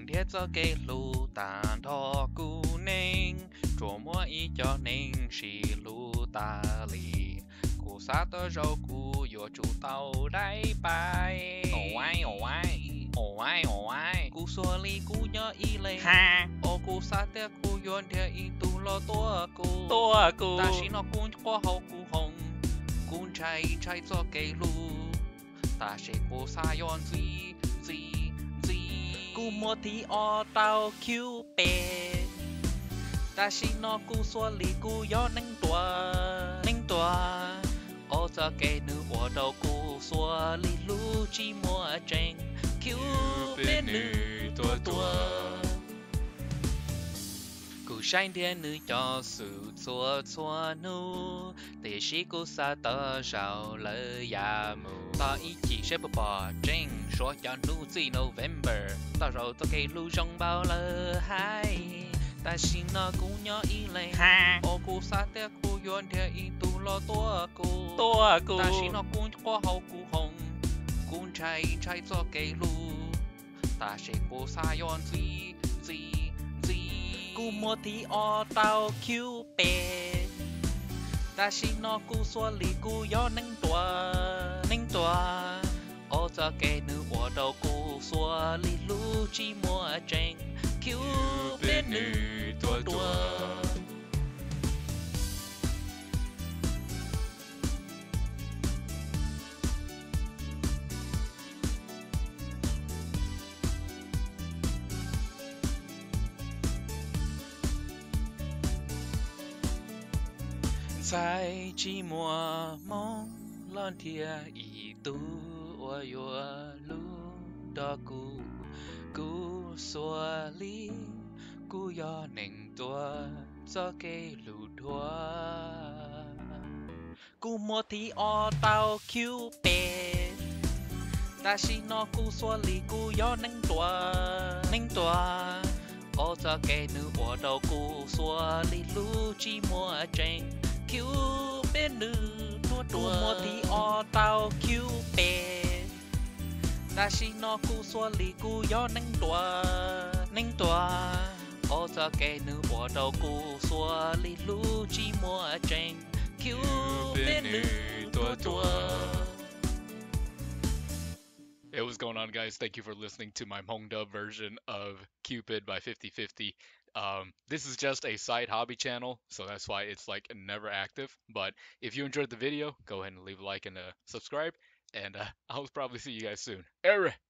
thiết cho cây lù tàn thọ cú ninh chùa mua ý cho ninh xì lù tà lì cú sát tơ rau cú yo chủ tàu đáy bài ồ ai cú xua li cú nhớ ý lệ ha ô cú sát tơ cú yon theo ý tu lo tua cú ta xí nó cú qua hậu cú hồng cú chạy cho cây lù ta sẽ cú sa yon gì cú mua thì o tao kêu bè ta xin nó cú xua lì cú gió nâng tua ô cho cái nữ ở đầu cú xua lì lu chỉ mua tranh kêu bè nữ tua cú shine thiên nữ cho sự xua nu để sĩ cú sa tơ sao lời ya mù ta ý chỉ sẽ bỏ tranh số cho nu gì November ta rồi tôi cây lu trong bao lơ hai ta xin nó cũng nhớ ý lệ ha ô cú sa tê cú yon theo ý tu lo tua cú ta xin nó cũng qua hậu cú hồng cũng chạy cho cây lu ta sẽ cú sa yon gì cú mua thì o tao kêu bè ta xin nó cú xua lì cú gió nâng tua ô cho cái nữ ở đầu cú xua lì lu chỉ mua tranh kêu bè nữ tua在寂寞梦乱天一度我有路的故所里故要能多做给路多故莫提我到 Q 别但是那故所里故要能多我做给女我到故所里路寂寞真kêu bên nữ tua mua thì o tao kêu bè ta xin nó cú xua lì cú gió nâng tua ô cho cái nữ ở đầu cú xua lì lu chỉ mua tranh kêu bên nữ tua. Hey, what's going on, guys? Thank you for listening to my Hmong dub version of Cupid by 50/50. This is just a side hobby channel, so that's why it's like never active. But if you enjoyed the video, go ahead and leave a like and subscribe, and I'll probably see you guys soon.